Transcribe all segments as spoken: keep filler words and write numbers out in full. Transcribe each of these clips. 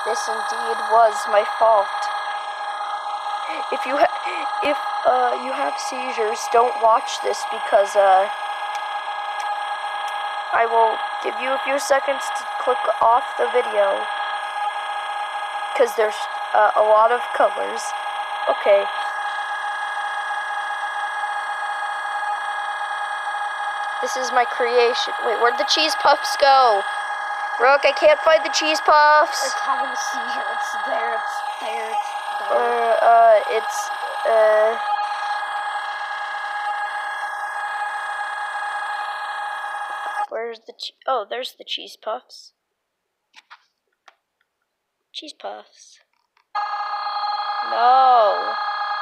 This indeed was my fault. If you ha if uh you have seizures, don't watch this because uh I will give you a few seconds to click off the video because there's uh, a lot of colors. Okay. This is my creation. Wait, where'd the cheese puffs go? Rook, I can't find the cheese puffs. It's having a seizure. It's there. It's there. It's there. Uh, uh, it's, uh... Where's the che- oh, there's the cheese puffs. Cheese puffs. No.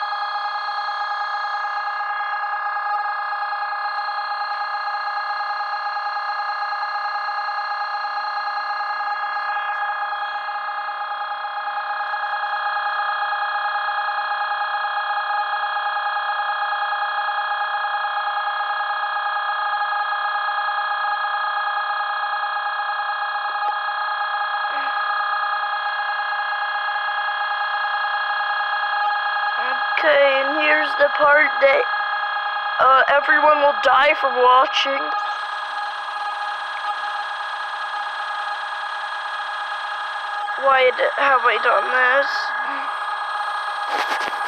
Okay, and here's the part that uh, everyone will die from watching. Why d- have I done this?